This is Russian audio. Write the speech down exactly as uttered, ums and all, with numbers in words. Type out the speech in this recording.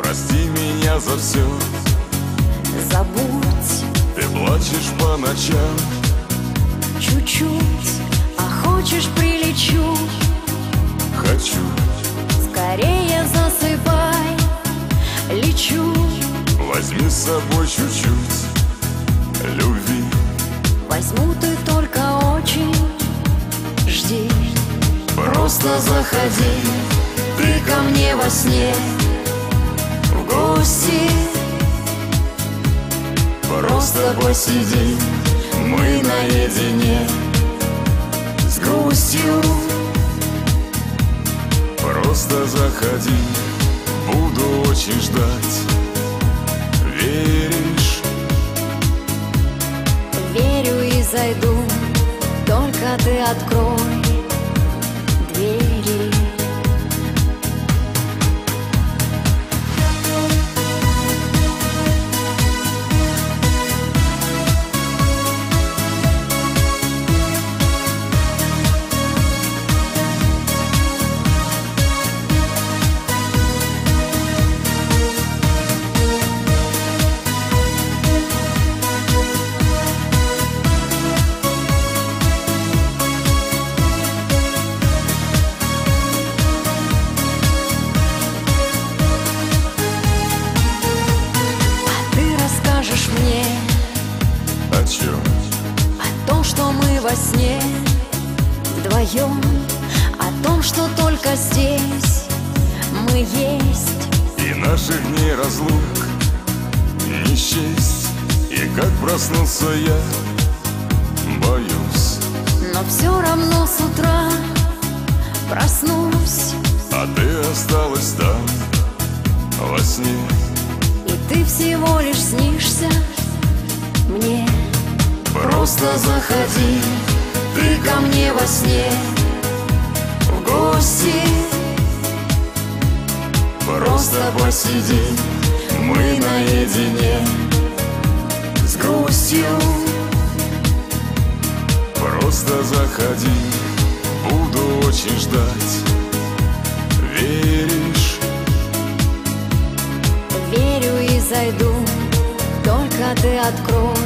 прости меня за все. Забудь, ты плачешь по ночам. чуть-чуть, а хочешь прилечу. Хочу, Скорее засыпай, лечу. возьми с собой чуть-чуть любви. Возьму, ты только очень жди. Просто заходи Ты ко мне во сне в гости. Просто посиди, мы наедине с грустью. Просто заходи, буду очень ждать. Веришь? Верю и зайду, только ты открой двери. Мне о чем? о том, что мы во сне вдвоем, о том, что только здесь мы есть. И наших дней разлук не счесть. И как проснулся я, боюсь. Но все равно с утра проснусь, А ты осталась там во сне. и ты всего лишь снишься мне. Просто заходи, Ты ко мне во сне в гости. Просто посиди, мы наедине с грустью. Просто заходи, буду очень ждать. Веришь? Верю и зайду, только ты открой